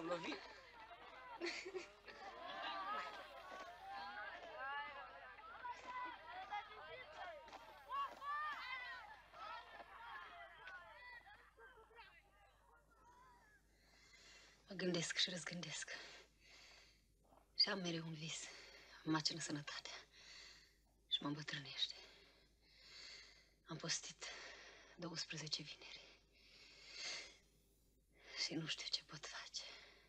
să-mi lovit. Mă gândesc și răzgândesc. Și am mereu un vis. Mă macină sănătatea. Și mă îmbătrânește. Am postit 12 vineri. Și nu știu ce pot face.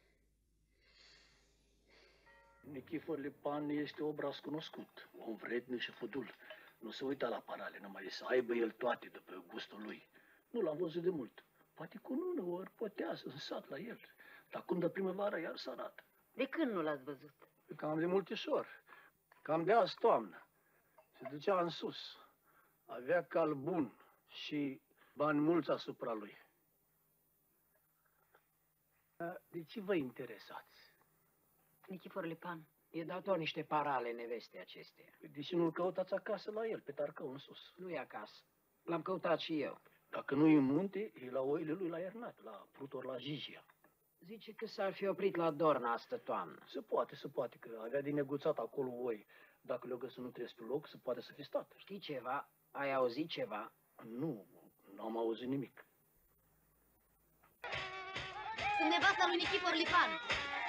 Nichifor Lipan este obraz cunoscut, om vrednic și fudul. Nu se uita la parale, numai să aibă el toate după gustul lui. Nu l-am văzut de mult. Poate cu lună ori potează în sat la el. Dar când de primăvară iar se arată. De când nu l-ați văzut? Cam de multișor. Cam de azi toamnă. Se ducea în sus. Avea cal bun și bani mulți asupra lui. De ce vă interesați? Nichifor Lipan. E dator niște parale neveste acesteia. De ce nu-l căutați acasă la el, pe Tarcău în sus? Nu e acasă. L-am căutat și eu. Dacă nu e în munte, e la oile lui la Iernat, la Prutor, la Jijia. Zice că s-ar fi oprit la Dorna astă toamnă. Se poate, că avea din neguțat acolo oi. Dacă le-o găsit nu trebuie pe loc, se poate să fi stat. Știi ceva? Ai auzit ceva? Nu am auzit nimic. Sunt nevasta lui Nichifor Lipan.